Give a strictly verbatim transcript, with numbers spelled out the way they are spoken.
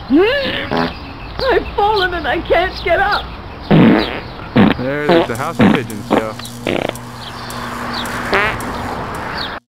I've fallen and I can't get up. There's the house of pigeons, Joe.